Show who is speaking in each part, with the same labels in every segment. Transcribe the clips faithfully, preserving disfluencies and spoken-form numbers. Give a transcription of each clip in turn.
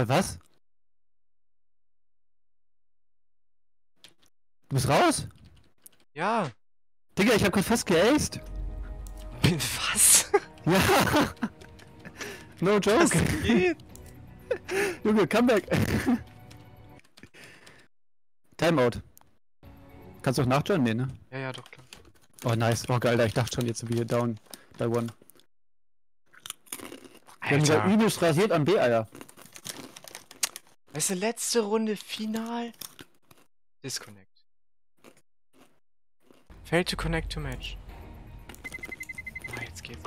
Speaker 1: Lol, was? Du bist raus?
Speaker 2: Ja.
Speaker 1: Digga, ich hab grad fast geaced.
Speaker 2: Was?
Speaker 1: Ja. No joke.
Speaker 2: Was geht?
Speaker 1: Junge, come back. Timeout. Kannst du auch nachjoinen? Nee, ne?
Speaker 2: Ja, ja, doch, klar.
Speaker 1: Oh, nice. Oh, geil, ich dachte schon, jetzt sind wir hier down. Die one. Wir haben
Speaker 2: Alter.
Speaker 1: ja übelst rasiert am B, Alter.
Speaker 2: Weißt du, letzte Runde Final. Disconnect. Fail to connect to match. Ah, jetzt geht's.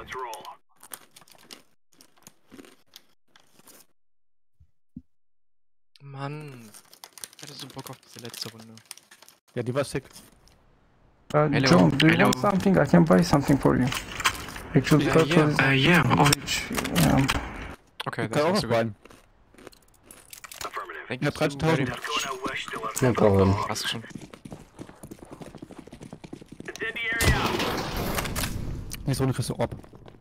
Speaker 2: Mann. Ich hatte so Bock auf diese letzte Runde.
Speaker 1: Ja, die war sick.
Speaker 3: Uh,
Speaker 2: Hello.
Speaker 3: John, do you
Speaker 2: Hello.
Speaker 3: want something? I can buy something for you. Actually,
Speaker 2: Yeah,
Speaker 3: that
Speaker 2: yeah.
Speaker 3: was...
Speaker 2: Uh, yeah. Oh.
Speaker 3: Yeah.
Speaker 2: Okay,
Speaker 1: Ich
Speaker 2: das
Speaker 1: kann auch
Speaker 2: ist
Speaker 1: was
Speaker 2: so gut.
Speaker 1: beiden.
Speaker 2: Thank
Speaker 1: Ja,
Speaker 2: you
Speaker 1: dreizehntausend.
Speaker 2: very much.
Speaker 4: No problem.
Speaker 2: Passt schon.
Speaker 1: Nächste Runde kriegst du Orb.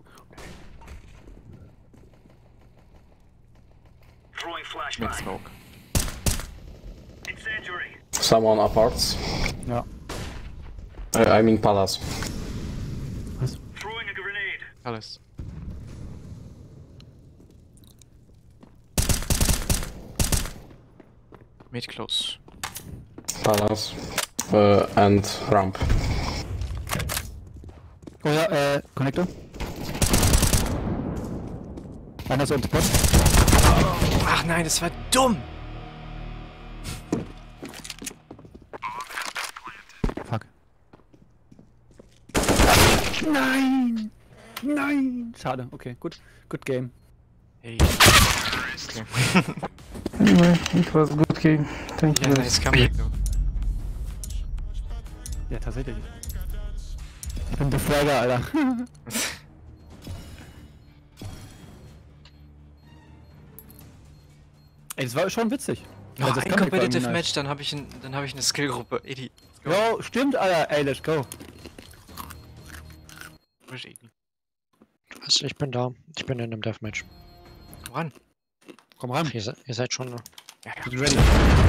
Speaker 2: Mit Smoke.
Speaker 4: Someone aparts.
Speaker 1: Ja.
Speaker 4: I, I mean palace.
Speaker 1: Was?
Speaker 2: Alles. Mid close.
Speaker 4: Palace. Uh, and ramp.
Speaker 1: Oh ja, äh, Connector. Einer ist unter Pot.
Speaker 2: Ach nein, das war dumm!
Speaker 1: Fuck. Nein! Nein! Schade, okay, gut. Good game.
Speaker 2: Hey. Okay.
Speaker 3: Anyway, it was a good game. Thank you
Speaker 2: Ja,
Speaker 3: guys.
Speaker 2: nice comeback though.
Speaker 1: Ja, tatsächlich. Ich bin der Fragger, Alter. Ey, das war schon witzig.
Speaker 2: Noch
Speaker 1: Also das
Speaker 2: ein
Speaker 1: Comeback war
Speaker 2: Competitive
Speaker 1: irgendwie
Speaker 2: Match, dann habe ich, ein, dann hab ich eine Skillgruppe. Edi.
Speaker 1: Jo, stimmt, Alter. Ey, let's go.
Speaker 2: Wo ist Edi?
Speaker 5: Also ich bin da. Ich bin in einem Deathmatch.
Speaker 2: Komm ran.
Speaker 1: Komm ran.
Speaker 5: Ach, ihr, se ihr seid schon.
Speaker 2: Ja, ja.
Speaker 1: Bist du ready?
Speaker 5: Äh,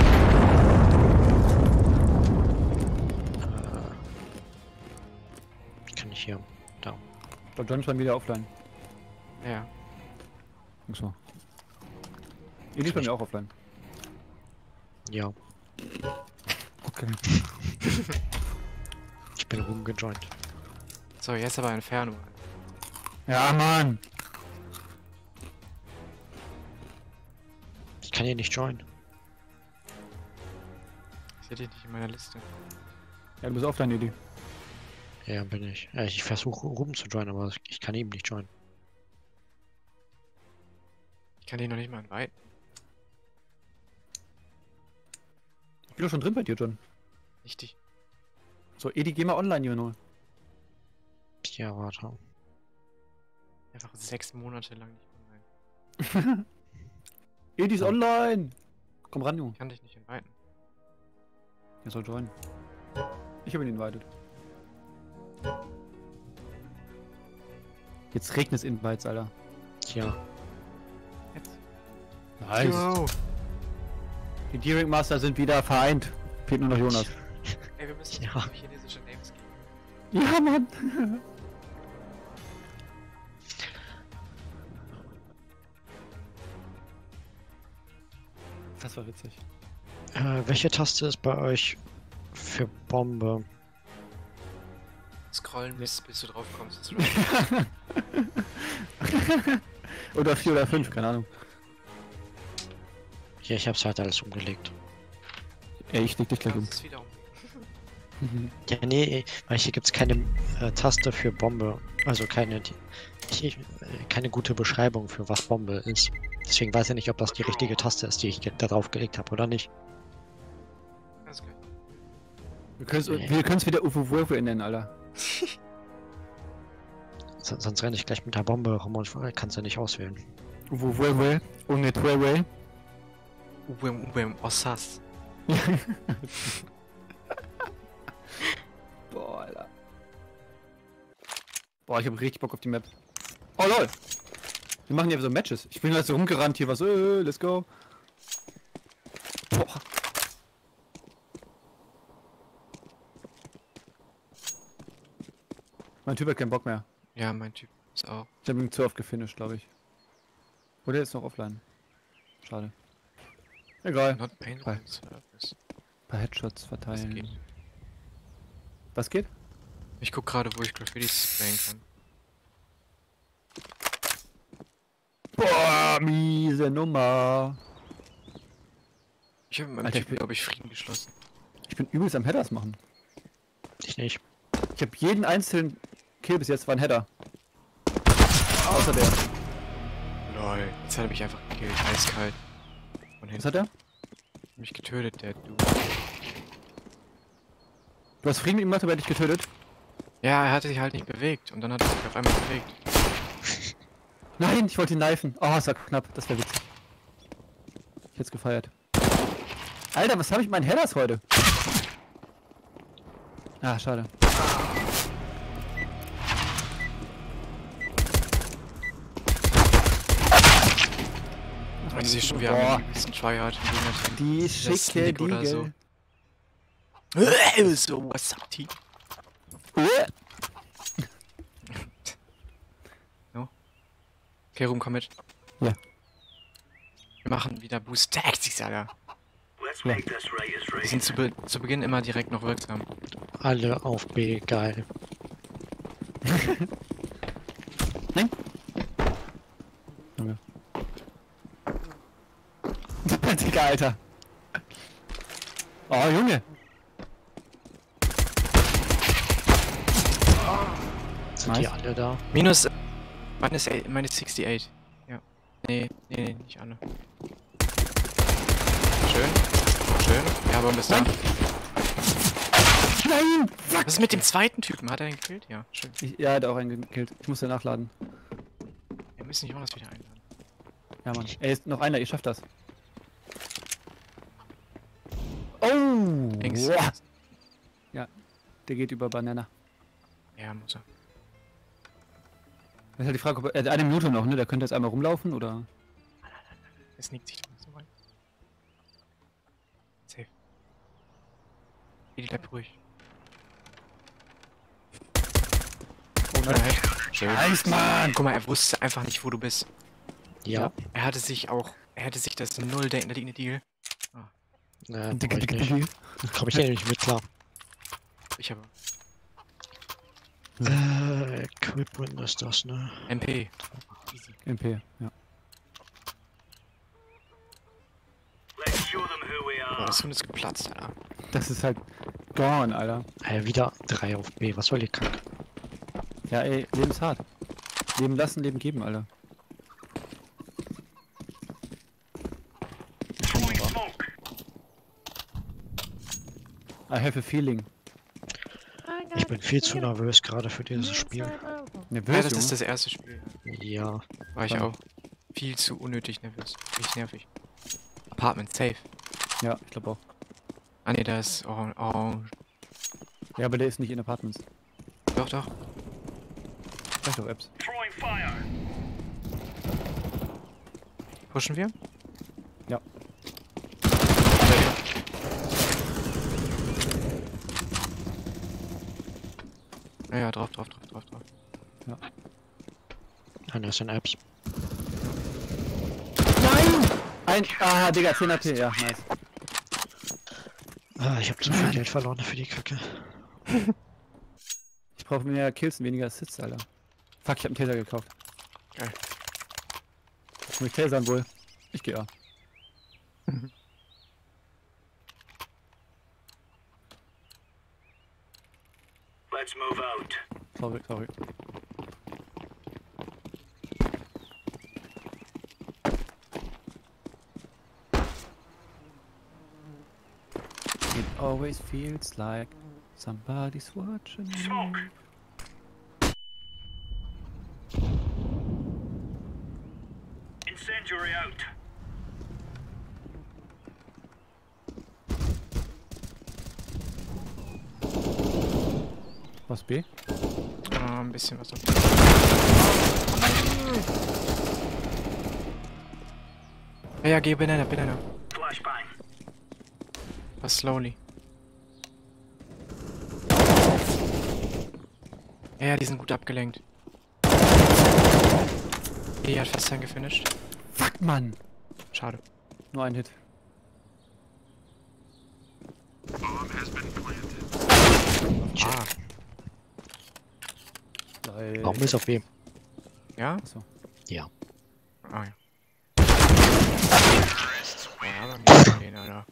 Speaker 5: ich kann nicht hier. Da.
Speaker 1: Oh, John ist schon wieder offline.
Speaker 2: Ja.
Speaker 1: Achso. Eli ist bei mir auch offline.
Speaker 5: Ja.
Speaker 1: Okay.
Speaker 5: Ich bin rumgejoint.
Speaker 2: So, jetzt aber Inferno.
Speaker 1: Ja, Mann.
Speaker 5: Ich kann hier nicht joinen.
Speaker 2: Ich sehe dich nicht in meiner Liste.
Speaker 1: Ja, du bist offline, Eli.
Speaker 5: Ja, bin ich. Äh, ich versuche rum zu joinen, aber ich kann eben nicht joinen.
Speaker 2: Ich kann dich noch nicht mal inviten.
Speaker 1: Ich bin doch schon drin bei dir, John.
Speaker 2: Nicht dich.
Speaker 1: So, Edi, geh mal online, Juno.
Speaker 5: Ja, warte.
Speaker 2: Einfach sechs Monate lang nicht online.
Speaker 1: Edi ist online! Komm ran, Junge.
Speaker 2: Ich kann dich nicht inviten.
Speaker 1: Er soll joinen. Ich habe ihn invited. Jetzt regnet es Invites, Alter.
Speaker 5: Ja.
Speaker 2: Jetzt.
Speaker 1: Nice.
Speaker 2: Yo.
Speaker 1: Die D-Rank Master sind wieder vereint. Fehlt nur noch Jonas.
Speaker 2: Ey, wir müssen
Speaker 5: Ja.
Speaker 2: ja. chinesische Names geben.
Speaker 1: Ja, Mann! Das war witzig.
Speaker 5: Äh, welche Taste ist bei euch für Bombe?
Speaker 2: Scrollen, bis, bis du drauf kommst.
Speaker 1: Oder vier oder fünf, keine Ahnung.
Speaker 5: Ja, ich hab's halt alles umgelegt.
Speaker 1: Ja, ich leg dich gleich um.
Speaker 2: Das ist wieder um.
Speaker 5: Ja, nee, weil hier gibt's keine äh, Taste für Bombe. Also keine, die, ich, ich, äh, keine gute Beschreibung für was Bombe ist. Deswegen weiß ich nicht, ob das die richtige Taste ist, die ich da drauf gelegt habe oder nicht.
Speaker 2: Alles klar.
Speaker 1: Wir können es
Speaker 5: Nee.
Speaker 1: wir können's wieder U F O nennen, Alter.
Speaker 5: So, sonst renne ich gleich mit der Bombe rum und kannst du nicht auswählen.
Speaker 1: U F O ohne Tway.
Speaker 2: Uwem, Uwem, Ossas.
Speaker 1: Boah, Alter. Boah, ich hab richtig Bock auf die Map. Oh lol! Wir machen hier so Matches. Ich bin halt so rumgerannt hier, was, äh, let's go. Mein Typ hat keinen Bock mehr.
Speaker 2: Ja, mein Typ ist auch.
Speaker 1: Ich hab ihn zu oft gefinisht, glaube ich. Oder ist noch offline. Schade. Egal.
Speaker 2: Not painful
Speaker 1: Bye.
Speaker 2: service.
Speaker 1: Ein paar Headshots
Speaker 2: Was
Speaker 1: verteilen.
Speaker 2: geht?
Speaker 1: Was geht?
Speaker 2: Ich guck gerade, wo ich Graffiti sprayen kann.
Speaker 1: Boah, miese Nummer.
Speaker 2: Ich habe mit meinem
Speaker 1: Alter,
Speaker 2: Typ,
Speaker 1: ich bin-
Speaker 2: glaube ich, Frieden geschlossen.
Speaker 1: Ich bin übelst am Headers machen.
Speaker 5: Ich nicht.
Speaker 1: Ich habe jeden einzelnen Kill bis jetzt war ein Header. Außer der.
Speaker 2: Lol. Jetzt hat er mich einfach gekillt. Eiskalt. Von
Speaker 1: Was
Speaker 2: hinten.
Speaker 1: hat er?
Speaker 2: Mich getötet, der Du.
Speaker 1: Du hast Frieden mit ihm gemacht, aber er hat dich getötet.
Speaker 2: Ja, er hatte sich halt nicht bewegt. Und dann hat er sich auf einmal bewegt.
Speaker 1: Nein, ich wollte ihn knifen. Oh, es war knapp. Das wäre witzig. Ich hätte es gefeiert. Alter, was habe ich mit meinen Headers heute? Ah, schade.
Speaker 2: Ich sehe schon, wir
Speaker 1: Boah.
Speaker 2: haben ein bisschen Tryhard im Gegnerteam.
Speaker 1: Die
Speaker 2: Der
Speaker 1: schicke
Speaker 2: Sneak oder
Speaker 1: Diegel.
Speaker 2: so. So, was up, Team?
Speaker 1: Äh,
Speaker 2: Okay, Ruhm, komm mit.
Speaker 1: Ja.
Speaker 2: Wir machen wieder Boost Tactics, Alter.
Speaker 1: Ja.
Speaker 2: Die sind zu, be zu Beginn immer direkt noch wirksam.
Speaker 5: Alle auf B, geil.
Speaker 1: Nein. Junge. Digga, Alter. Oh, Junge.
Speaker 5: Sind
Speaker 1: Nice.
Speaker 5: die alle da?
Speaker 2: Minus. Minus, eight- minus sixty-eight. Ja. Nee, nee, nee, nicht Anne. Schön. Schön. Ja, Bombe ist da.
Speaker 1: Nein! Fuck!
Speaker 2: Was ist mit dem zweiten Typen? Hat er den gekillt? Ja, schön.
Speaker 1: Ich, ja, er hat auch einen gekillt. Ich musste nachladen.
Speaker 2: Wir müssen Jonas wieder einladen.
Speaker 1: Ja, Mann. Ey, ist noch einer, ihr schafft das. Oh!
Speaker 2: Links.
Speaker 1: Boah. Der geht über Banana.
Speaker 2: Ja, muss er.
Speaker 1: Das ist halt die Frage, ob er, er hat eine Minute noch, ne? Der könnte jetzt einmal rumlaufen, oder?
Speaker 2: Er sneakt sich doch so rein. Safe. Edi, bleib ruhig.
Speaker 1: Oh
Speaker 2: Schöner Head. Schön.
Speaker 1: Nice, Mann!
Speaker 2: Guck mal, er wusste einfach nicht, wo du bist.
Speaker 5: Ja.
Speaker 2: Er hatte sich auch, er hätte sich das Null denken, da liegt eine Deal.
Speaker 5: Äh,
Speaker 1: Dicke,
Speaker 5: brauch ich
Speaker 1: dicke,
Speaker 5: nicht.
Speaker 1: dicke.
Speaker 5: Komm ich hier nicht mit klar.
Speaker 2: Ich habe
Speaker 5: Äh, Equipment ist das, ne?
Speaker 2: M P. Easy.
Speaker 1: M P, ja.
Speaker 2: Oh, das Hund ist geplatzt, Alter.
Speaker 1: Das ist halt gone, Alter.
Speaker 5: Äh, wieder drei auf B. Was soll die Kacke?
Speaker 1: Ja, ey, Leben ist hart. Leben lassen, Leben geben, Alter. I have a feeling.
Speaker 5: Ich bin viel zu nervös gerade für dieses Spiel.
Speaker 1: Nervös,
Speaker 2: Ja, das
Speaker 1: Junge.
Speaker 2: ist das erste Spiel.
Speaker 5: Ja.
Speaker 2: War ich
Speaker 1: Ja.
Speaker 2: auch. Viel zu unnötig nervös. Richtig nervig. Apartment, safe.
Speaker 1: Ja, ich glaube auch.
Speaker 2: Ah ne, da ist orange. orange.
Speaker 1: Ja, aber der ist nicht in Apartments.
Speaker 2: Doch, doch.
Speaker 1: Vielleicht auch Apps.
Speaker 2: Pushen wir?
Speaker 1: Ja.
Speaker 2: Ja, ja, drauf, drauf, drauf, drauf, drauf.
Speaker 5: Einer ist in Apps.
Speaker 1: Nein! Ein. Ah, Digga, zehn A P, ja, nice.
Speaker 5: Ah, ich hab zu viel Geld verloren für die Kacke.
Speaker 1: Ich brauche mehr Kills und weniger Assists, Alter. Fuck, ich hab einen Taser gekauft.
Speaker 2: Geil.
Speaker 1: Ich muss tasern wohl. Ich geh A.
Speaker 6: Let's move out.
Speaker 1: Sorry, sorry. It always feels like somebody's watching me.
Speaker 6: Smoke. Incendiary out.
Speaker 1: Was B?
Speaker 2: Ah, ein bisschen was. Ja, ja, geh Banana, Banana.
Speaker 6: Flashbang.
Speaker 2: Was slowly. Ja, ja, die sind gut abgelenkt. Die hat fast dann gefinisht.
Speaker 1: Fuck, Mann!
Speaker 2: Schade.
Speaker 1: Nur ein Hit.
Speaker 2: Ah,
Speaker 1: Geil.
Speaker 5: Warum ist auf B?
Speaker 2: ja?
Speaker 1: Achso.
Speaker 5: Ja.
Speaker 2: Ah, ja. Ja, aber nicht den, Alter.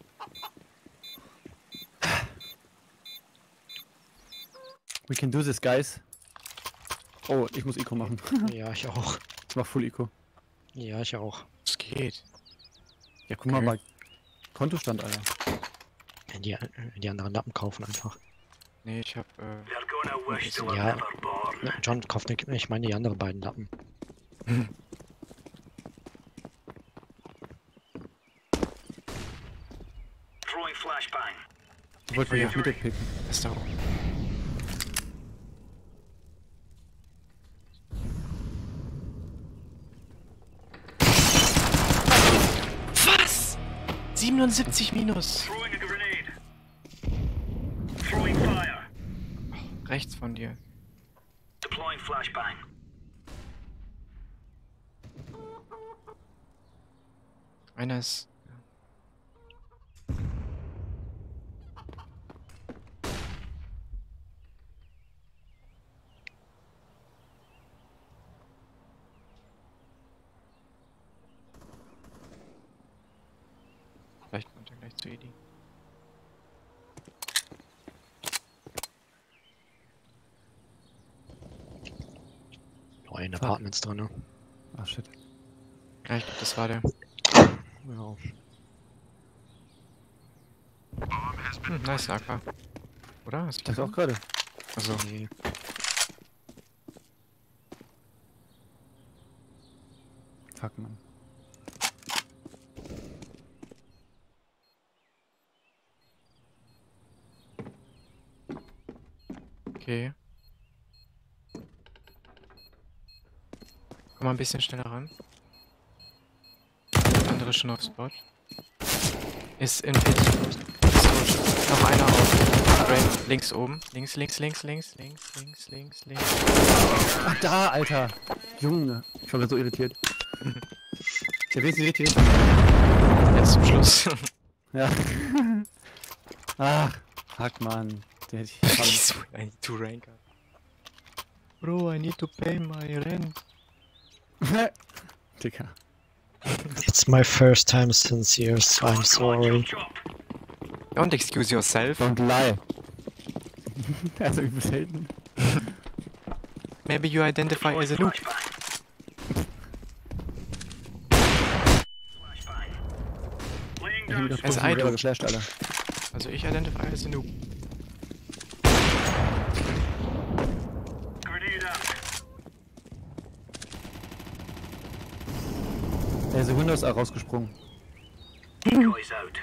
Speaker 1: We can do this, guys. Oh, ich muss Eco machen.
Speaker 5: Ja, ich auch.
Speaker 1: Ich mach Full Eco.
Speaker 5: Ja, ich auch.
Speaker 2: Es geht.
Speaker 1: Ja, guck mal,
Speaker 2: Okay.
Speaker 1: mal. Kontostand, Alter.
Speaker 5: Die, äh, die anderen Lappen kaufen einfach.
Speaker 2: Nee, ich hab, äh...
Speaker 6: They're gonna wish they were
Speaker 5: Ja.
Speaker 6: never born.
Speaker 5: Na, John kauft nicht, ich meine die anderen beiden Lappen.
Speaker 6: Throwing flashbang.
Speaker 1: Ich wollte mich auf Mitte picken.
Speaker 2: ist da oben. Was? siebenundsiebzig minus.
Speaker 6: Throwing a grenade. Throwing fire.
Speaker 2: Rechts von dir.
Speaker 6: Deploying flashbang.
Speaker 2: Einer ist... Vielleicht kommt er gleich zu Edi.
Speaker 5: Neun Apartments drin, ne?
Speaker 1: Ah, shit.
Speaker 2: Ja, ich glaube, das war der.
Speaker 5: Ja.
Speaker 2: Hm, nice, A K. Oder? Hast du
Speaker 1: Das auch gerade.
Speaker 2: Also,
Speaker 5: Nee.
Speaker 1: Fuck, Mann.
Speaker 2: okay. Komm mal ein bisschen schneller ran. Der andere ist schon auf Spot. Ist in Pit. Ist tot. Noch einer auf. Brain. Links oben. Links, links, links, links, links, links, links, links.
Speaker 1: Ach, da, Alter! Junge, ich war grad so irritiert. Der will nicht richtig.
Speaker 2: Jetzt zum Schluss.
Speaker 1: Ja. Ach, fuck, Mann. Der hätte ich haben.
Speaker 2: So, I need to rank up. Bro, I need to pay my rent.
Speaker 1: Dicker.
Speaker 5: It's my first time since years, I'm sorry.
Speaker 6: Chop.
Speaker 2: Don't excuse yourself.
Speaker 1: Don't lie. Also, wie selten.
Speaker 2: Maybe you identify as a noob.
Speaker 6: Flashbang. Laying
Speaker 1: Ich hab
Speaker 6: down
Speaker 1: mich das
Speaker 2: As
Speaker 1: Pussy
Speaker 2: I
Speaker 1: selber
Speaker 2: do.
Speaker 1: geflasht, Alter.
Speaker 2: Also ich identify as a noob.
Speaker 6: grenade out.
Speaker 1: Der ist Windows auch rausgesprungen.
Speaker 6: Decoys out.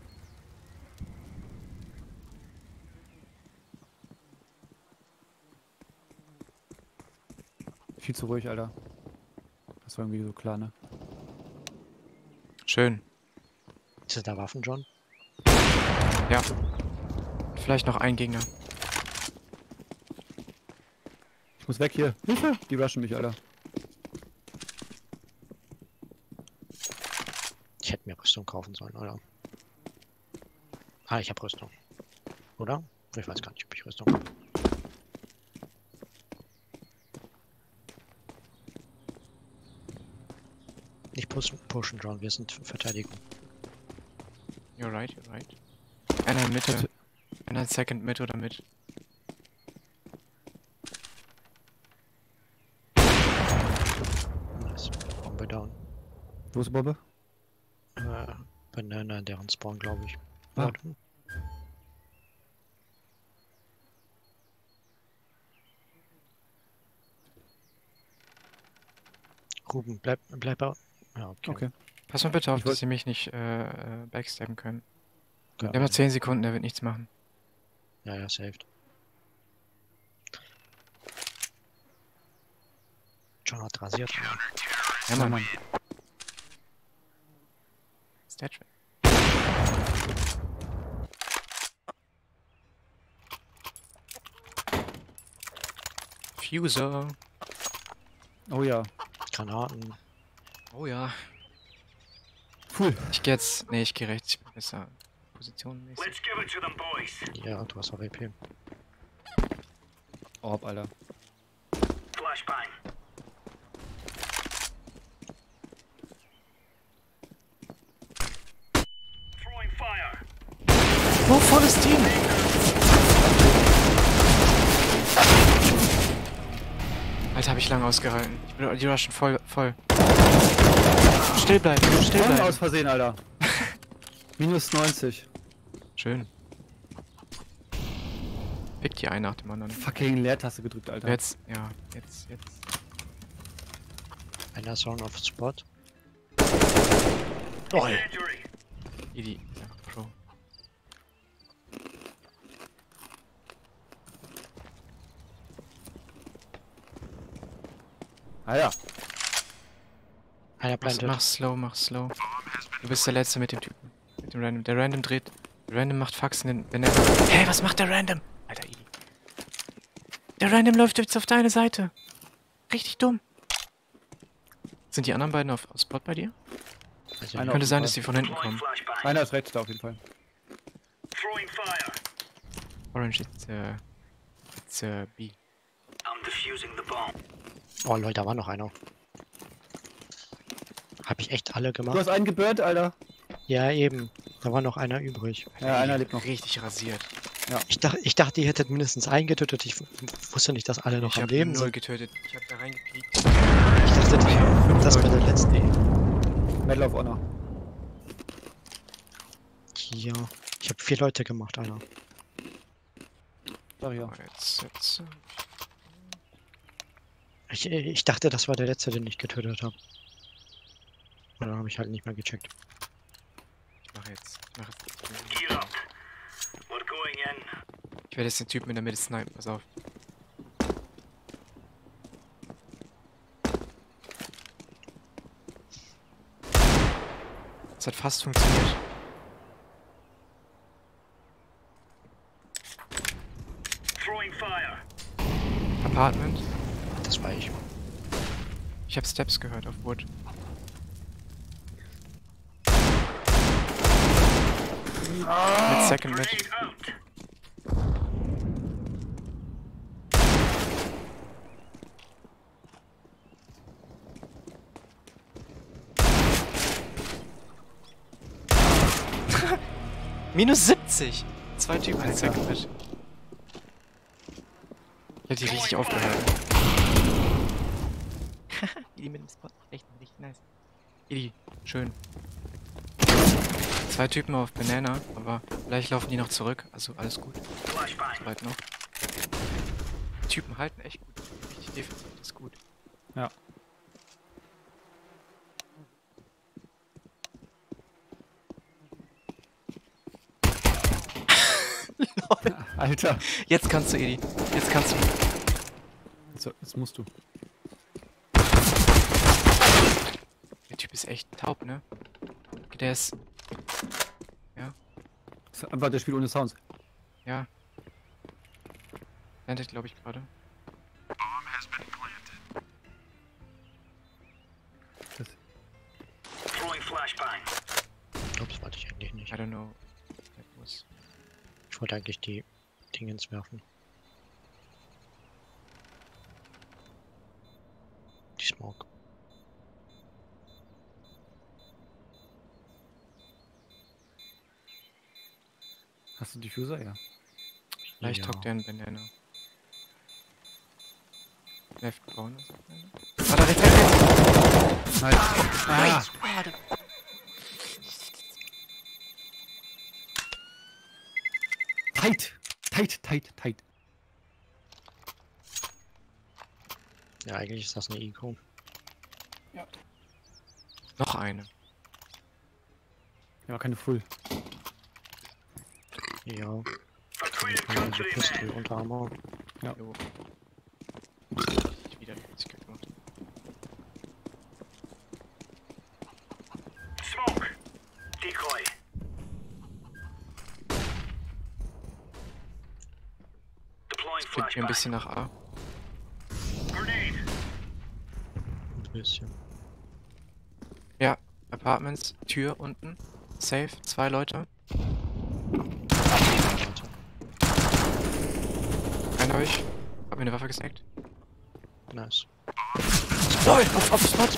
Speaker 1: Viel zu ruhig, Alter. Das war irgendwie so klar, ne?
Speaker 2: Schön.
Speaker 5: Sind da Waffen, John?
Speaker 2: Ja. Vielleicht noch ein Gegner.
Speaker 1: Ich muss weg hier. Hilfe! Die rushen mich, Alter.
Speaker 5: Ich hätte mir Rüstung kaufen sollen, oder? Ah, ich habe Rüstung. Oder? Ich weiß gar nicht, ob ich Rüstung habe. Nicht pushen, pushen, John, wir sind Verteidigung.
Speaker 2: You're right, you're right. Einer in Mitte. Einer in Second Mid oder Mid.
Speaker 5: Nice. Bombe down.
Speaker 1: Wo ist die Bombe?
Speaker 5: Äh, Banana, deren Spawn, glaube ich.
Speaker 1: Ah.
Speaker 5: Warte. Ruben, bleib, bleib au- Ja, okay.
Speaker 1: Okay.
Speaker 2: Pass mal bitte auf,
Speaker 1: Ich wollt-
Speaker 2: dass sie mich nicht äh, äh, backstabben können.
Speaker 5: Ja,
Speaker 2: Wir haben noch zehn Sekunden, der wird nichts machen.
Speaker 5: ja, ja, saved. John hat rasiert.
Speaker 2: Ja, Mann.
Speaker 1: Mann.
Speaker 2: Statue. Diffuser.
Speaker 1: Oh ja.
Speaker 5: Granaten.
Speaker 2: Oh ja.
Speaker 1: Cool.
Speaker 2: Ich geh jetzt. Nee, ich geh rechts. Ich bin besser. Positionenmäßig.
Speaker 6: Let's give it to them, boys.
Speaker 5: Ja, du hast auch E P.
Speaker 1: Orb, Alter.
Speaker 6: Flashbang. Throwing fire.
Speaker 2: Oh, volles Team! Alter, hab ich lange ausgehalten. Ich bin die Rushen voll. voll. Still bleiben, still
Speaker 1: Bomben
Speaker 2: bleiben.
Speaker 1: aus Versehen, Alter. Minus neunzig.
Speaker 2: Schön. Pick die einen nach dem anderen.
Speaker 1: Fucking Leertaste gedrückt, Alter.
Speaker 2: Jetzt, ja, jetzt, jetzt.
Speaker 5: Einer ist on auf Spot.
Speaker 6: Injury.
Speaker 2: Idi, ja, Pro.
Speaker 1: Ah ja.
Speaker 5: Einer
Speaker 2: Mach,
Speaker 5: blendet.
Speaker 2: mach slow, mach slow. Du bist der Letzte mit dem Typen. Mit dem Random. Der Random dreht. Der Random macht Faxen, den- wenn er. Hey, was macht der Random? Alter, Idi. Der Random läuft jetzt auf deine Seite. Richtig dumm. Sind die anderen beiden auf, auf Spot bei dir?
Speaker 5: Also,
Speaker 1: Einer
Speaker 2: Könnte
Speaker 1: auf
Speaker 2: sein,
Speaker 1: jeden
Speaker 2: dass die von hinten
Speaker 6: Deploying
Speaker 2: kommen.
Speaker 6: flashbang.
Speaker 1: Einer ist rechts da auf jeden Fall.
Speaker 6: Throwing fire.
Speaker 2: Orange, it's, uh, it's, uh, B.
Speaker 6: I'm defusing the bomb.
Speaker 5: oh Leute, da war noch einer. Hab ich echt alle
Speaker 1: Du
Speaker 5: gemacht?
Speaker 1: hast einen geburnt, Alter.
Speaker 5: Ja, eben. Da war noch einer übrig.
Speaker 1: Ja, einer lebt noch.
Speaker 2: Richtig rasiert.
Speaker 5: Ich dachte, ich dachte, ihr hättet mindestens einen getötet. Ich w- wusste nicht, dass alle noch
Speaker 2: Ich
Speaker 5: am
Speaker 2: hab
Speaker 5: Leben
Speaker 2: null
Speaker 5: sind.
Speaker 2: getötet. Ich hab da reingepiekt.
Speaker 5: Ich dachte, die, das war der letzte.
Speaker 1: Medal of Honor.
Speaker 5: Ja. Ich habe vier Leute gemacht, einer.
Speaker 1: Sag ja.
Speaker 2: Oh, jetzt, jetzt.
Speaker 5: Ich, ich dachte, das war der letzte, den ich getötet habe. Und dann habe ich halt nicht mehr gecheckt.
Speaker 2: Ich mache jetzt. Ich mache jetzt.
Speaker 6: Gear up. We're going in.
Speaker 2: Ich werde jetzt den Typen in der Mitte snipen. Pass auf. Das hat fast funktioniert.
Speaker 6: Throwing fire.
Speaker 2: Apartment.
Speaker 5: Das war ich.
Speaker 2: Ich habe Steps gehört auf Wood. Mit Second Mid.
Speaker 6: Grenade out.
Speaker 2: Minus siebzig! Zwei Typen mit Second Mid. Ich hab die richtig aufgehalten. Idi mit dem Spot. Echt richtig nice. Idi, schön. Zwei Typen auf Banana, aber vielleicht laufen die noch zurück. Also alles gut.
Speaker 6: Flashbang.
Speaker 2: Weit noch. Die Typen halten echt gut. Richtig defensiv, das ist gut.
Speaker 1: Ja. Alter.
Speaker 2: Jetzt kannst du, Edi. Jetzt kannst du.
Speaker 1: So, jetzt musst du.
Speaker 2: Der Typ ist echt taub, ne? Der ist.
Speaker 1: Das ist einfach das Spiel ohne Sounds.
Speaker 2: Ja. Landet, glaube ich, gerade.
Speaker 1: Das,
Speaker 6: Throwing flashbang.
Speaker 5: Ups, wollte ich eigentlich nicht.
Speaker 2: I don't know. That was.
Speaker 5: Ich wollte eigentlich die Dingens werfen. Die Smoke.
Speaker 1: hast du Diffuser? Ja.
Speaker 2: Vielleicht
Speaker 5: Ja.
Speaker 2: hockt der in Banana. Left Corner, sagt einer. Ah, da rechts, rechts, rechts!
Speaker 1: Nein. Ah, tight. Tight, tight, tight.
Speaker 5: Ja, eigentlich ist das eine Eco.
Speaker 2: Noch eine.
Speaker 1: Ja, keine Full.
Speaker 5: Ja,
Speaker 6: Acquired
Speaker 5: also
Speaker 6: country
Speaker 5: Pistol
Speaker 6: man.
Speaker 5: und Armor.
Speaker 2: Jo. Ich wieder vierzig gemacht.
Speaker 6: Smoke. Decoy.
Speaker 2: Fliegt
Speaker 6: Deploying
Speaker 2: mir ein
Speaker 6: flashbang.
Speaker 2: bisschen nach A.
Speaker 5: bisschen.
Speaker 2: Ja, Apartments, Tür unten. Safe, zwei Leute. Einer euch. Hab mir eine Waffe gesnackt.
Speaker 5: Nice.
Speaker 2: Lol, auf, auf Spot!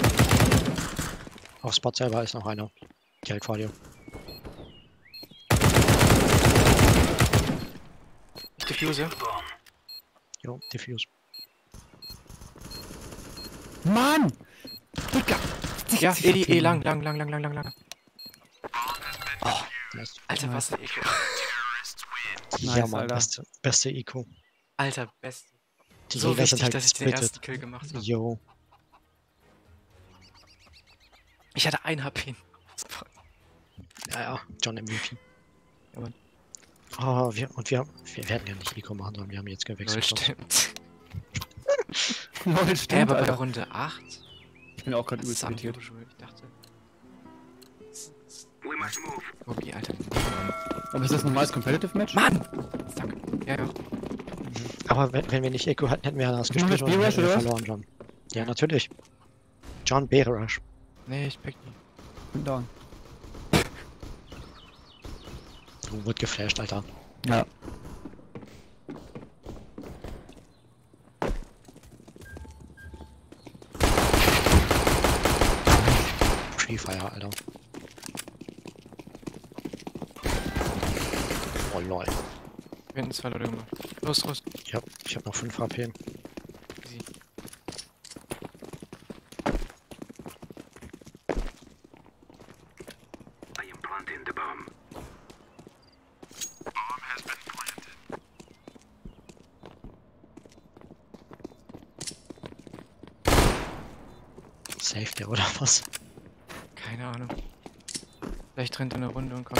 Speaker 5: Auf Spot selber ist noch einer. Direkt vor dir.
Speaker 2: Ich diffuse.
Speaker 5: Jo, Diffuse.
Speaker 1: Mann! Digga!
Speaker 2: Ja, Edi, eh, lang, lang, lang, lang, lang, lang, lang.
Speaker 5: Nice.
Speaker 2: Alter, was ein Eco.
Speaker 5: Ja,
Speaker 1: Nice,
Speaker 5: Mann,
Speaker 1: Alter.
Speaker 5: beste, beste Eco.
Speaker 2: Alter, best.
Speaker 5: Die
Speaker 2: So
Speaker 5: Jäger
Speaker 2: wichtig,
Speaker 5: sind halt
Speaker 2: dass ich den
Speaker 5: gesplittet.
Speaker 2: ersten Kill gemacht habe.
Speaker 5: Jo.
Speaker 2: Ich hatte ein H P.
Speaker 5: Ja, ja, John M V P.
Speaker 2: Ja, Mann.
Speaker 5: Oh, wir, und wir, haben- wir werden ja nicht Eco machen, sondern wir haben jetzt
Speaker 2: Lol,
Speaker 5: gewechselt.
Speaker 2: stimmt.
Speaker 1: Lol,
Speaker 2: Hä,
Speaker 1: stimmt,
Speaker 2: aber bei
Speaker 1: Alter.
Speaker 2: Runde acht?
Speaker 1: Ich bin auch gerade
Speaker 2: Das ist
Speaker 1: übelst irritiert.
Speaker 2: unusual. Ich dachte.
Speaker 6: We must move.
Speaker 2: Okay, Alter.
Speaker 1: Aber ist das ein normales Competitive Match?
Speaker 2: Mann! Danke. Ja, ja.
Speaker 5: Aber wenn, wenn wir nicht Eco hatten, hätten wir das
Speaker 1: Machen wir
Speaker 5: gespielt und
Speaker 1: Spearrush,
Speaker 5: hätten wir
Speaker 1: oder was?
Speaker 5: verloren, John. Ja, natürlich. John B-Rush.
Speaker 2: Nee, ich pick nicht.
Speaker 1: Bin down.
Speaker 5: Du wird geflasht, Alter.
Speaker 1: Ja.
Speaker 5: Free Fire, Alter. Oh lol.
Speaker 2: Wir hätten zwei Leute gemacht. Los, los.
Speaker 5: Ich hab, ich hab noch fünf H P.
Speaker 2: Easy.
Speaker 6: I am planting the bomb.
Speaker 5: Safe der oder was?
Speaker 2: Keine Ahnung. Vielleicht rennt er eine Runde und kommt.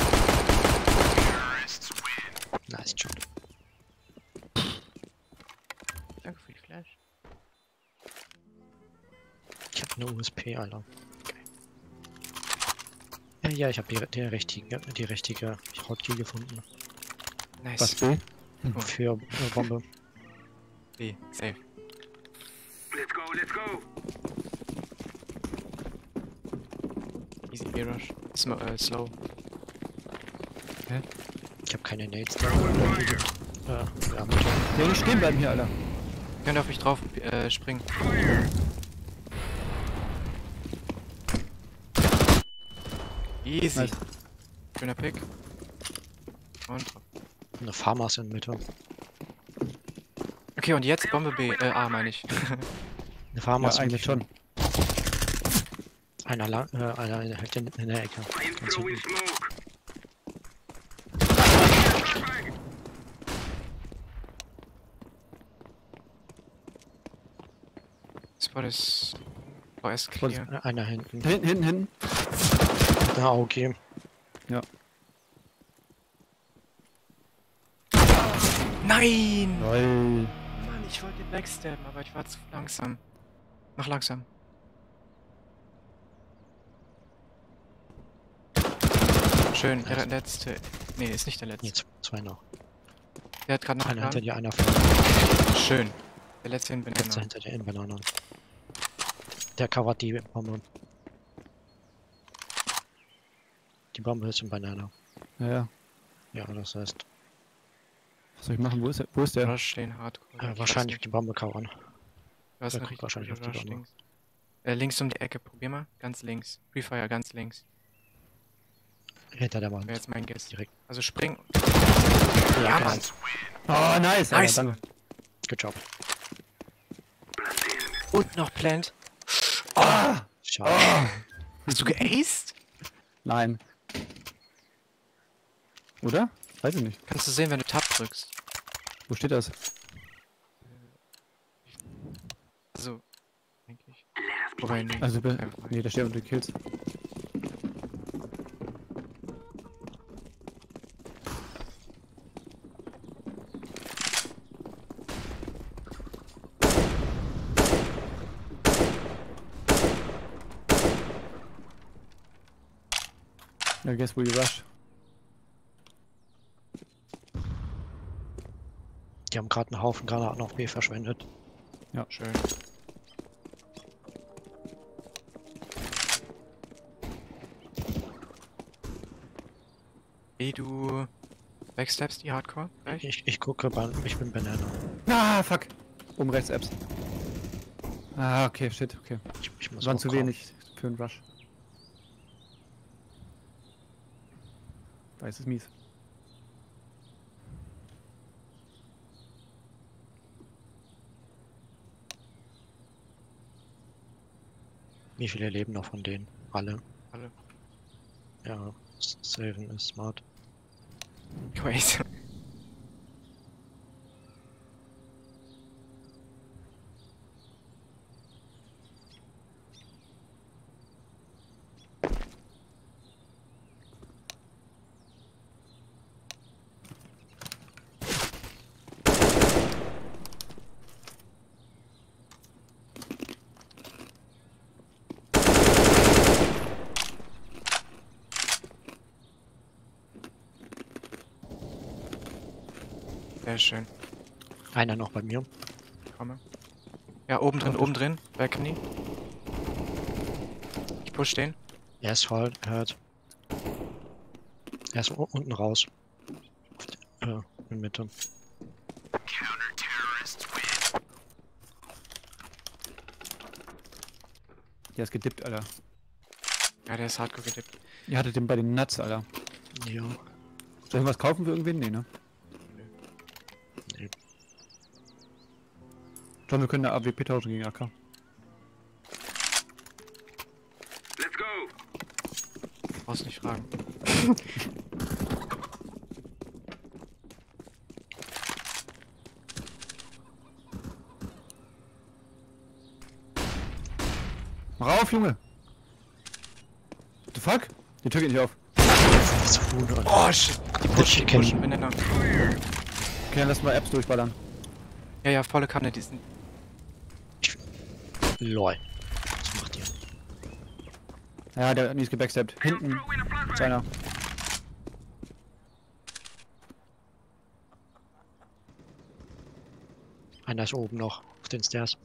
Speaker 5: Nice John.
Speaker 2: Danke für die Flash.
Speaker 5: Ich hab eine U S P, Alter. Ja, ja, ich hab die, die richtige, die richtige Hotkey gefunden.
Speaker 2: Nice.
Speaker 1: Was B?
Speaker 5: Für äh, Bombe.
Speaker 2: B, safe.
Speaker 6: Let's go, let's go.
Speaker 2: Easy B-Rush. Sm äh, slow.
Speaker 5: Ich hab keine Nades da.
Speaker 6: Fire.
Speaker 5: Äh, ja,
Speaker 1: Ja, nicht stehen bleiben hier, Alter.
Speaker 2: Könnt auf mich drauf äh, springen.
Speaker 6: Fire.
Speaker 2: Easy.
Speaker 1: Nice.
Speaker 2: Schöner Pick. Und.
Speaker 5: eine Farmers in Mitte.
Speaker 2: Okay, und jetzt Bombe B. Äh, A meine ich.
Speaker 5: Eine
Speaker 1: Ja,
Speaker 5: Farmers in
Speaker 1: eigentlich
Speaker 5: Mitte.
Speaker 1: schon.
Speaker 5: Einer lang, äh, einer in, der- in, in der Ecke.
Speaker 6: I am
Speaker 5: Ganz
Speaker 6: throwing
Speaker 5: hinten.
Speaker 6: smoke.
Speaker 2: Spot ist. Oh, ist clear.
Speaker 5: Äh, Einer hinten.
Speaker 1: Hinten, hinten, hinten.
Speaker 5: Ja, okay.
Speaker 2: Nein!
Speaker 1: Lol.
Speaker 2: Mann, ich wollte den backstabben, aber ich war zu langsam. Mach langsam. Schön, der letzte. Nee, ist nicht der letzte.
Speaker 5: Nee, z- zwei noch.
Speaker 2: Der hat gerade noch
Speaker 5: Einer hinter
Speaker 2: einen
Speaker 5: dir, einer vor.
Speaker 2: Schön. Der letzte in
Speaker 5: Letzter
Speaker 2: Banana.
Speaker 5: hinter dir in Banana. Der covert die Bombe. Die Bombe ist in Banana.
Speaker 1: Ja, ja.
Speaker 5: Ja, das heißt,
Speaker 1: Was soll ich machen? Wo ist der? Wo ist der?
Speaker 2: Rush den Hardcore.
Speaker 5: äh,
Speaker 2: Ich
Speaker 5: wahrscheinlich
Speaker 2: weiß
Speaker 5: die Bombe covern.
Speaker 2: nicht. Du hast
Speaker 5: der
Speaker 2: eine
Speaker 5: guckt
Speaker 2: richtig
Speaker 5: wahrscheinlich
Speaker 2: gute
Speaker 5: auf die
Speaker 2: Rush
Speaker 5: Bombe.
Speaker 2: links. Äh, links um die Ecke, probier mal. Ganz links. Free Fire ganz links.
Speaker 5: Hinter der Wand.
Speaker 2: Wäre jetzt mein Guess.
Speaker 5: Direkt.
Speaker 2: Also spring.
Speaker 5: Ja,
Speaker 2: Mann.
Speaker 5: genau.
Speaker 1: Oh, nice. Alter,
Speaker 2: Nice.
Speaker 1: danke.
Speaker 5: Good job.
Speaker 2: Und noch Plant.
Speaker 5: Schade.
Speaker 2: Hast du geaced?
Speaker 1: Nein. Oder? Weiß ich nicht.
Speaker 2: Kannst du sehen, wenn du Tab drückst.
Speaker 1: Wo steht das?
Speaker 2: Also, denke ich. Wobei, nee.
Speaker 1: Also, be-
Speaker 2: Einfach mal.
Speaker 1: nee, da steht unter die Kills. I guess we rush.
Speaker 5: Die haben gerade einen Haufen Granaten auf B verschwendet.
Speaker 2: Schön. Wie du backsteppst die Hardcore? Gleich?
Speaker 5: Ich, ich gucke, Ban- ich bin Banana.
Speaker 1: Ah, fuck. Oben rechts Apps. Ah, okay, shit, okay.
Speaker 5: Ich, ich muss
Speaker 1: Das waren zu
Speaker 5: hochkommen.
Speaker 1: wenig für einen Rush. Da ist es mies.
Speaker 5: Wie viele leben noch von denen? Alle.
Speaker 2: Alle.
Speaker 5: Ja, Saven ist smart.
Speaker 2: Wait. Sehr schön.
Speaker 5: Einer noch bei mir.
Speaker 2: Komme. Ja, oben drin, oben drin. Balcony. Ich push den.
Speaker 5: Er ist voll, hört. Er ist u- unten raus. Auf die- Äh, in Mitte.
Speaker 1: Der ist gedippt, Alter.
Speaker 2: Ja, der ist hardcore gedippt.
Speaker 1: Ihr hattet den bei den Nuts, Alter.
Speaker 5: Ja.
Speaker 1: Soll ich was kaufen für irgendwen? Nee, ne?
Speaker 5: Nee.
Speaker 1: John, wir können eine A W P tauschen gegen A K.
Speaker 6: Let's go.
Speaker 2: Brauchst nicht fragen.
Speaker 1: Mach auf, Junge! What the fuck? Die Tür geht nicht auf.
Speaker 5: Das Huhn, Alter.
Speaker 2: Oh shit! Die pushen, die
Speaker 5: Chicken.
Speaker 2: pushen, Banana.
Speaker 1: Okay, dann lass mal Apps durchballern.
Speaker 2: Ja, ja, volle Kanne, die sind.
Speaker 5: Lol. Was macht ihr?
Speaker 1: Ja, der hat mies gebacksteppt. Hinten
Speaker 6: Throw in a flashbang.
Speaker 1: ist einer.
Speaker 5: Einer ist oben noch, auf den Stairs.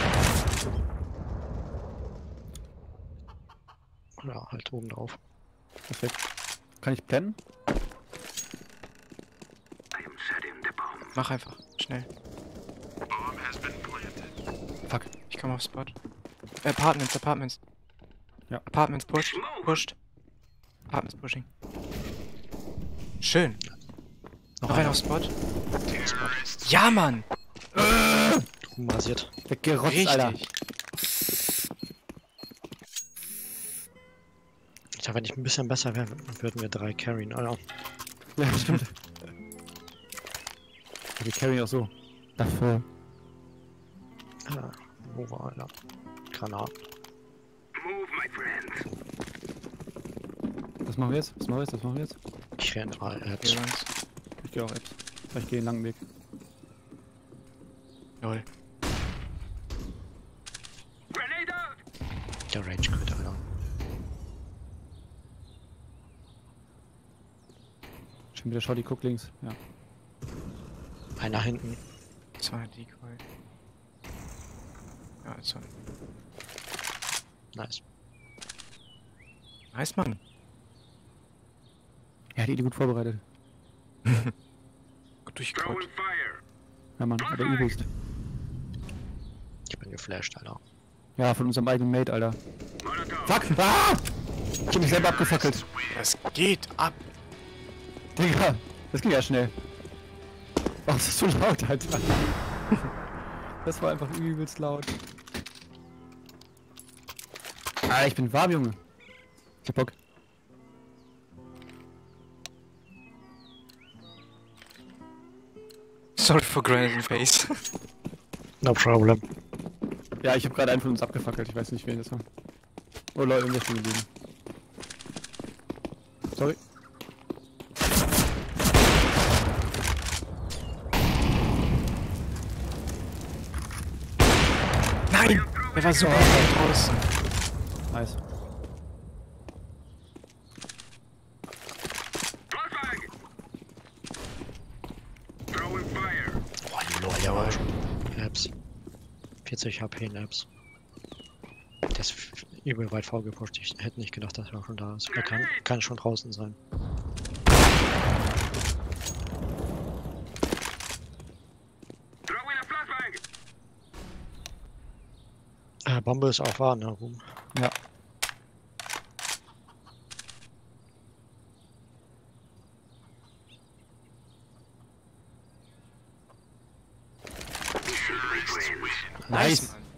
Speaker 5: Ja, halt oben drauf.
Speaker 1: Perfekt. Kann ich pennen?
Speaker 6: I am setting the bomb.
Speaker 2: Mach einfach, schnell.
Speaker 6: Bomb has been planted.
Speaker 1: Fuck.
Speaker 2: Ich komme auf Spot. Äh, Apartments, Apartments.
Speaker 1: Ja.
Speaker 2: Apartments pushed, pushed. Apartments pushing. Schön. Noch einer auf Spot. Ja, Mann!
Speaker 5: Rasiert.
Speaker 1: Weggerotzt, Alter.
Speaker 2: Richtig.
Speaker 5: Ja, wenn ich ein bisschen besser wäre, würden wir drei carryen, Alter.
Speaker 1: Ja, stimmt. Ja, wir carry auch so. Dafür.
Speaker 5: Ja, wo war einer? Granat.
Speaker 6: Move, my friend.
Speaker 1: Was machen wir jetzt? Was machen wir jetzt? Was machen wir jetzt?
Speaker 5: Ich renn mal
Speaker 2: Hier
Speaker 5: Apps.
Speaker 2: links.
Speaker 1: Ich gehe auch Apps. Ich gehe einen langen Weg.
Speaker 2: Lol.
Speaker 6: Grenade out.
Speaker 5: Der Rage Quit, Alter.
Speaker 1: Schon wieder Shotty, guck links. Ja.
Speaker 5: Einer hinten.
Speaker 2: Das war ein Decoy. Ja, jetzt war.
Speaker 5: Nice.
Speaker 2: Nice, Mann.
Speaker 1: Ja, die, die gut vorbereitet.
Speaker 2: Gut durchgebaut.
Speaker 6: Throwing fire.
Speaker 1: Ja, Mann, aber übelst.
Speaker 5: Ich bin geflasht, Alter.
Speaker 1: Ja, von unserem eigenen Mate, Alter.
Speaker 6: Molotov.
Speaker 1: Fuck! Ah! Ich hab mich selber abgefackelt.
Speaker 2: Das geht ab.
Speaker 1: Digga, das ging ja schnell. Oh, das ist so laut, Alter. Das war einfach übelst laut. Ah, ich bin warm, Junge. Ich hab Bock.
Speaker 2: Sorry for granite in face.
Speaker 5: No problem.
Speaker 1: Ja, ich hab gerade einen von uns abgefackelt. Ich weiß nicht, wen das war. Oh Leute, irgendwer stehen geblieben. Sorry.
Speaker 2: Nein! Der war super weit draußen.
Speaker 1: Nice.
Speaker 6: Flashbang. Throwing fire.
Speaker 5: Oh, lol, der war schon. Apps. vierzig H P in Apps. Der ist f- übel weit vorgepusht. Ich hätte nicht gedacht, dass er schon da ist. Er kann, kann schon draußen sein. Bombe ist auch wahr, ne, Ruhm?
Speaker 1: Ja. Nice.
Speaker 2: Mann.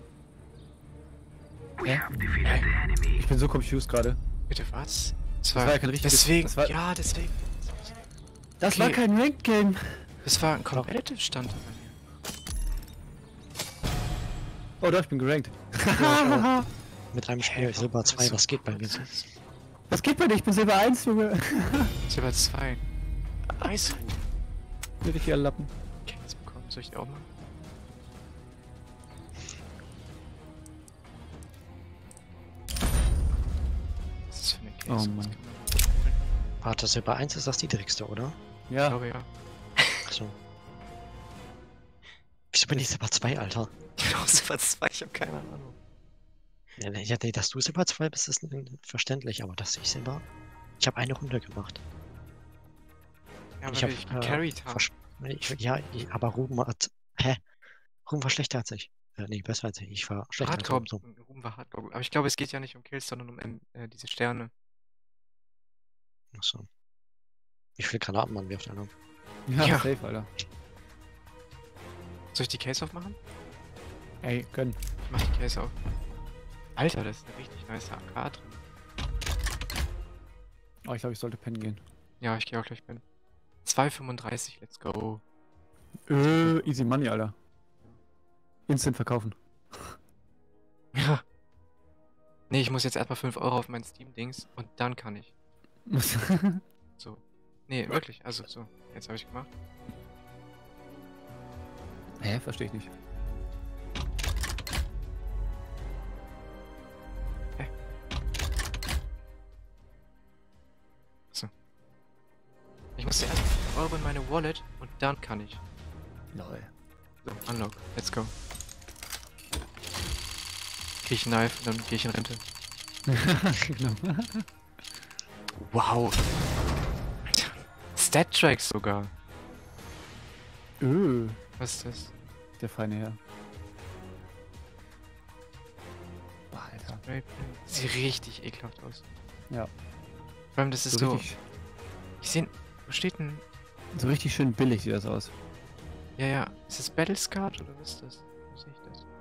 Speaker 1: Hä? Ich bin so confused gerade.
Speaker 2: Bitte was? Das
Speaker 1: war ja kein richtiges-
Speaker 2: Deswegen,
Speaker 1: das war-
Speaker 2: ja, deswegen.
Speaker 1: Das
Speaker 2: Okay.
Speaker 1: war kein Ranked-Game.
Speaker 2: Das war ein Competitive-Stand.
Speaker 1: Oh doch, ich bin gerankt.
Speaker 5: Mit einem Spiel Silber zwei, was geht bei mir?
Speaker 1: Was geht bei dir? Ich bin Silber eins, Junge.
Speaker 2: Silber zwei. Nice.
Speaker 1: Will ich hier Lappen.
Speaker 2: Kills bekommen. Soll ich die auch machen? Was ist das für eine Case?
Speaker 1: Oh
Speaker 2: Was
Speaker 1: Mann.
Speaker 2: kann man-
Speaker 5: Warte, Silber eins ist das niedrigste, oder?
Speaker 2: Ich
Speaker 1: Ja.
Speaker 2: glaube ja.
Speaker 5: Achso. Wieso bin ich Silber zwei, Alter?
Speaker 2: Genau, Silber zwei, ich habe keine Ahnung.
Speaker 5: Ja, nee, ja, nee, dass du Silber zwei bist, ist n- verständlich, aber dass ich Silber... Ich habe eine Runde gemacht.
Speaker 2: Ja, aber
Speaker 5: ich
Speaker 2: ich
Speaker 5: hab,
Speaker 2: gecarried
Speaker 5: äh,
Speaker 2: habe.
Speaker 5: versch- ich, ja, ich, aber Ruben hat... Hä? Ruben war schlechter als ich. Äh, nee, besser als ich. Ich war schlechter als
Speaker 2: Hardcore.
Speaker 5: Ruben. So.
Speaker 2: Ruhm war Hardcore. Aber ich glaube, es geht ja nicht um Kills, sondern um ähm, äh, diese Sterne.
Speaker 5: Achso. Wie viele Granaten man wirft, Alter.
Speaker 1: Ja,
Speaker 2: Ja.
Speaker 1: safe, Alter.
Speaker 2: Soll ich die Case aufmachen?
Speaker 1: Ey, gönn.
Speaker 2: Ich mach die Case auf. Alter, das ist eine richtig nice A K drin.
Speaker 1: Oh, ich glaube, ich sollte pennen gehen.
Speaker 2: Ja, ich gehe auch gleich pennen. zwei fünfunddreißig, let's go.
Speaker 1: Äh, easy money, Alter. Instant verkaufen.
Speaker 2: Ja. Nee, ich muss jetzt erstmal fünf Euro auf mein Steam-Dings und dann kann ich. So. Nee, wirklich, also so. Jetzt habe ich gemacht.
Speaker 1: Hä? Verstehe ich nicht.
Speaker 2: Ich muss erst fünf Euro in meine Wallet und dann kann ich.
Speaker 1: Lol.
Speaker 2: So, unlock, let's go. Krieg ich ein Knife und dann gehe ich in Rente.
Speaker 1: Genau.
Speaker 2: Wow. Alter. Stat-Tracks sogar.
Speaker 1: Öh,
Speaker 2: Was ist das?
Speaker 1: der feine Herr. Boah, Alter.
Speaker 2: Spraypen. Sieht richtig ekelhaft aus.
Speaker 1: Ja.
Speaker 2: Vor allem, das ist
Speaker 1: So
Speaker 2: so.
Speaker 1: richtig,
Speaker 2: Ich sehe. Wo steht denn.
Speaker 1: so richtig schön billig sieht das aus.
Speaker 2: Ja, ja. Ist das Battlescard oder was ist das? Wo sehe ich das?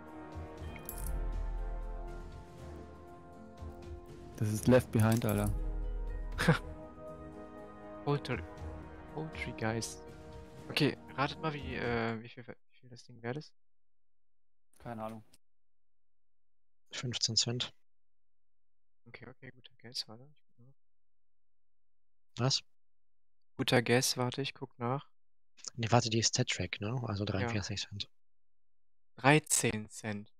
Speaker 1: Das ist Left Behind, Alter.
Speaker 2: Poultry. Poultry Guys. Okay, ratet mal, wie, äh, wie viel, wie viel das Ding wert ist.
Speaker 1: Keine Ahnung.
Speaker 5: fünfzehn Cent.
Speaker 2: Okay, okay, guter Guess, warte. Ich guck nach.
Speaker 5: Was?
Speaker 2: Guter Guess, warte, ich guck nach.
Speaker 5: Nee, warte, die ist Stat-Track, ne? Also dreiundvierzig Cent.
Speaker 2: dreizehn Cent.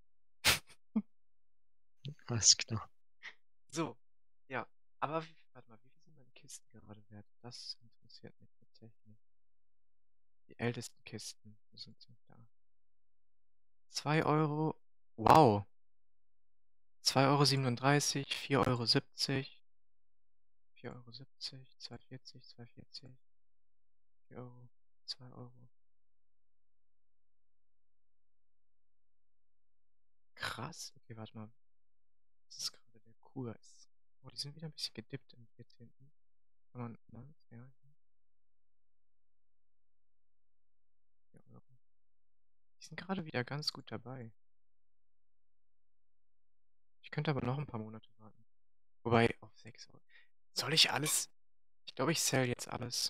Speaker 5: Alles klar.
Speaker 2: So, ja. Aber wie, warte mal, wie viel sind meine Kisten gerade wert? Das interessiert mich tatsächlich. Die ältesten Kisten, wo sind sie? Da. zwei Euro. Wow. zwei Euro siebenunddreißig, vier Euro siebzig. vier Euro siebzig, zwei vierzig, zwei vierzig. vier Euro, zwei Euro. Krass. Okay, warte mal. Das ist gerade der Kurs. Oh, die sind wieder ein bisschen gedippt im vierzehnten. Kann man, na, ja, ja. vier Euro. Die sind gerade wieder ganz gut dabei. Ich könnte aber noch ein paar Monate warten. Wobei, auf sechs Euro. Soll ich alles? Ich glaube, ich sell jetzt alles.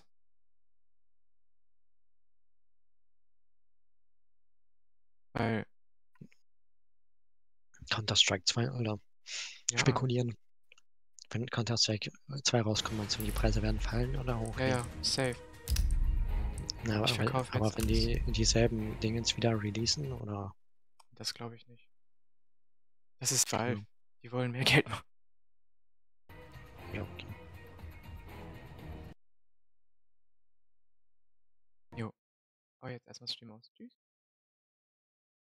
Speaker 2: Weil,
Speaker 5: Counter-Strike zwei, Alter.
Speaker 2: ja,
Speaker 5: Spekulieren. Wenn Counter-Strike zwei rauskommt, meinst du, die Preise werden fallen oder
Speaker 2: ja,
Speaker 5: hochgehen?
Speaker 2: ja, safe.
Speaker 5: Na, aber,
Speaker 2: Ich
Speaker 5: weil,
Speaker 2: verkaufe
Speaker 5: aber
Speaker 2: jetzt
Speaker 5: wenn die dieselben Dingens wieder releasen oder.
Speaker 2: Das glaube ich nicht. Das ist Valve.
Speaker 5: Hm.
Speaker 2: Die wollen mehr Geld machen.
Speaker 5: Ja, okay.
Speaker 2: Oh, jetzt erstmal Stream aus. Tschüss.